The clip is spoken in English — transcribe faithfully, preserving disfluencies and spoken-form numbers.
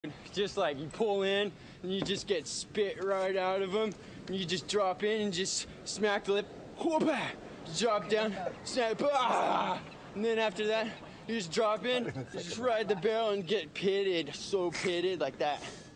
Just like you pull in and you just get spit right out of them. And you just drop in and just smack the lip. Whoop-ah! Drop down, snap, ah! And then after that, you just drop in, you just ride the barrel and get pitted, so pitted like that.